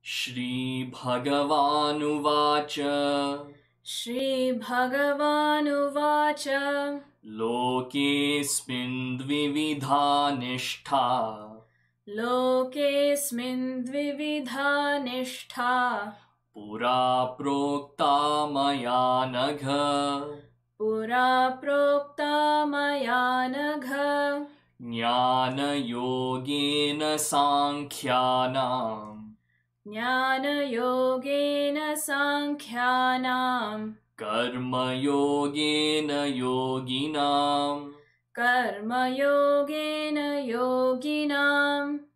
श्रीभगवानुवाच श्रीभगवानुवाच लोकेऽस्मिन् द्विविधा निष्ठा लोकेऽस्मिन् द्विविधा निष्ठा पुरा प्रोक्ता मयानघ पुरा प्रोक्ता मयानघ ज्ञानयोगेन साङ्ख्यानाम् ज्ञानयोगेन साङ्ख्यानाम् कर्मयोगेन योगिनाम् कर्मयोगेन योगिनाम्